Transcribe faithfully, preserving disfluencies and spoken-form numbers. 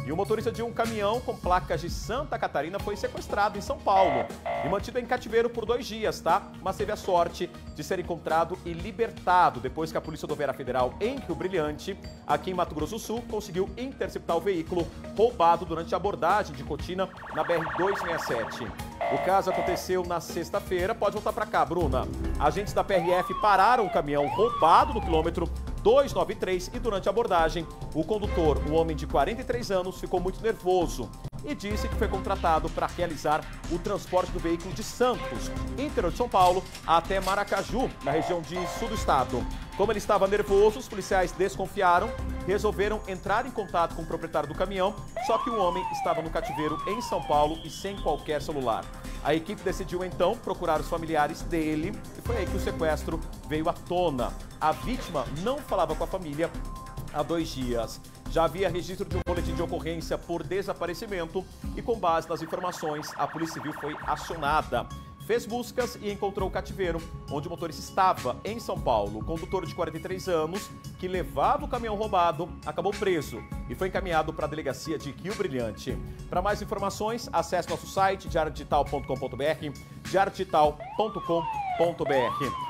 E o motorista de um caminhão com placas de Santa Catarina foi sequestrado em São Paulo e mantido em cativeiro por dois dias, tá? Mas teve a sorte de ser encontrado e libertado depois que a Polícia Rodoviária Federal em Rio Brilhante, aqui em Mato Grosso do Sul, conseguiu interceptar o veículo roubado durante a abordagem de Cotina na B R duzentos e sessenta e sete. O caso aconteceu na sexta-feira. Pode voltar para cá, Bruna. Agentes da P R F pararam o caminhão roubado no quilômetro duzentos e noventa e três e durante a abordagem, o condutor, um homem de quarenta e três anos, ficou muito nervoso e disse que foi contratado para realizar o transporte do veículo de Santos, interior de São Paulo, até Maracaju, na região de sul do estado. Como ele estava nervoso, os policiais desconfiaram, resolveram entrar em contato com o proprietário do caminhão, só que o homem estava no cativeiro em São Paulo e sem qualquer celular. A equipe decidiu então procurar os familiares dele e foi aí que o sequestro veio à tona. A vítima não falava com a família há dois dias. Já havia registro de um boletim de ocorrência por desaparecimento e, com base nas informações, a Polícia Civil foi acionada. Fez buscas e encontrou o cativeiro, onde o motorista estava, em São Paulo. O condutor de quarenta e três anos, que levava o caminhão roubado, acabou preso e foi encaminhado para a delegacia de Rio Brilhante. Para mais informações, acesse nosso site diário digital ponto com ponto br, diário digital ponto com ponto br.